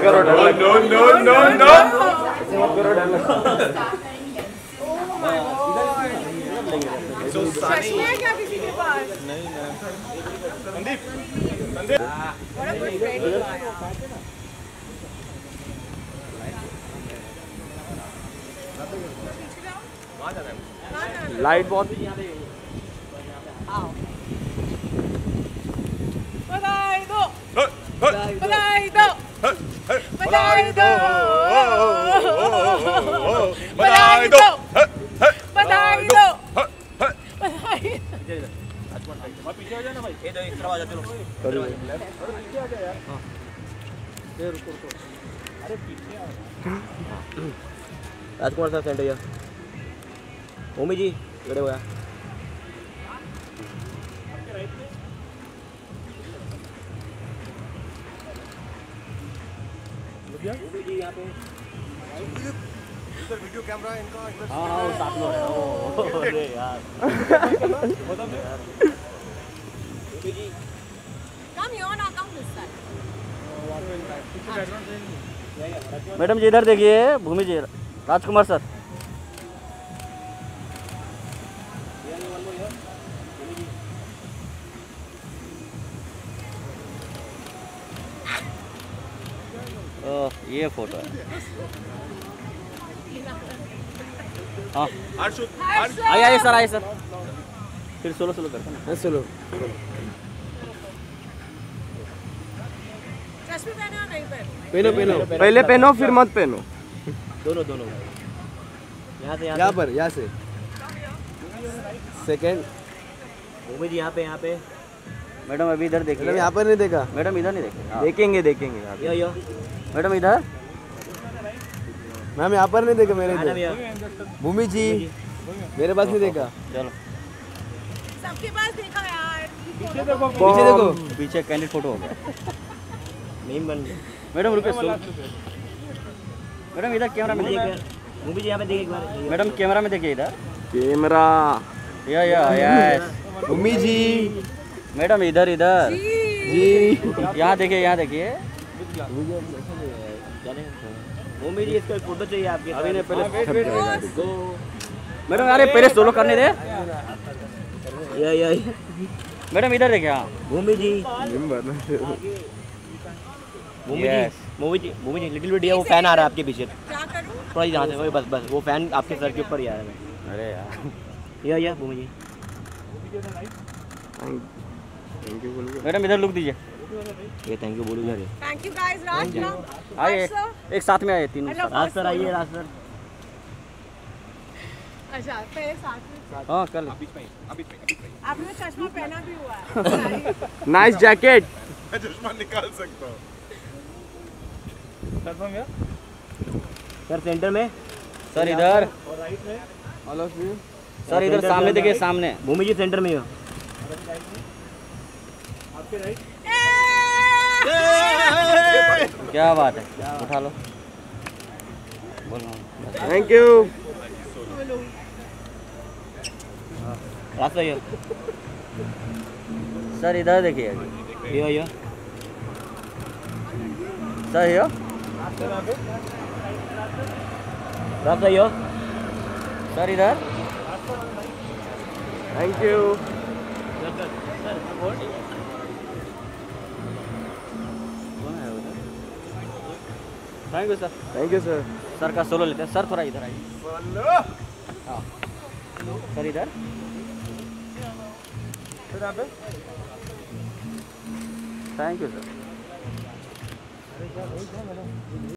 करो डर लग नो नो नो नो ऐसे मत करो डर लग चश्मा है क्या किसी के पास? नहीं Sandeep What a good friend you are. Light बहुत बधाई दो बधाई दो बधाई दो बधाई दो बधाई दो बधाई। पीछे हो जाए ना भाई, ये जो एक्स्ट्रा आ जाते लोग। ये रुको रुको, अरे पीछे आओ। राजकुमार सर सेंटर या ओमी जी खड़े हुआ ओमी जी यहाँ पे इधर वीडियो कैमरा इनका। हाँ हाँ वो साथ में है। अरे यार Omi ji Come here now, come this side. Madam जी इधर देखिए, भूमि जी, राजकुमार सर। ओह ये फोटो है। हाँ आइए सर, आइए सर। फिर सोलो सोलो करते हैं ना। सोलो चश्मे पहना नहीं पहना? पहनो पहनो, पहले पहनो फिर मत पहनो। दोनों दोनों यहाँ से यहाँ पर, यहाँ से सेकंड। ओमी जी यहाँ पे मैडम अभी इधर देखिए। मैडम यहाँ पर नहीं देखा। मैडम इधर नहीं देखिए। देखेंगे देखेंगे यो मैडम इधर। मैम यहाँ पर नहीं देखा मेरे मैडम इधर। भूमि जी मेरे पास नहीं देखा। चलो सबके पास देखा यार। पीछे देखो। पीछे कैंडिड फोटो हो गया। मीम बन गया। मैडम रुपये मैडम इधर कैमरा में देखिए। मूवी जी यहाँ पे देखिए एक बार। मैडम कैमरा में देखिए इधर। कैमरा या यस। भूमि जी मैडम इधर इधर जी यहाँ देखिए, यहाँ देखिए। मूवी जी इसका एक फोटो चाहिए आपके। अभी ने पहले मैडम अरे पहले सोलो करने दे। या मैडम इधर देखिए। हाँ मूवी जी Yes. मूवी जी लिटिल बिट वो फैन आ रहा है आपके पीछे। क्या करूं? थोड़ा यहाँ से वही बस वो फैन आपके सर के ऊपर ही आ रहा है। अरे यार या मूवी जी थैंक यू बोल। मैडम इधर लुक दीजिए। ये थैंक यू बोलूँगा। Thank you guys. Raj now. आइए Raj sir. एक साथ में आए तीनों। Hello, राज सर आइए, राज सर। अच्छा पहले साथ में। हाँ कल आपने चश्मा पहना भी हुआ है। Nice jacket. सर सेंटर में। सर इधर। All of you. सर इधर सामने देखिए, सामने। भूमि जी सेंटर में ही हो। क्या बात है, उठा लो। बोलो। Thank you. रास्ता ये सर इधर देखिए। ये सर ये रास्ता ये सर इधर। Thank you. Thank you sir. Thank you sir. Sir का सोलो लेते हैं। सर थोड़ा इधर आइए। हाँ सर इधर। Thank you sir.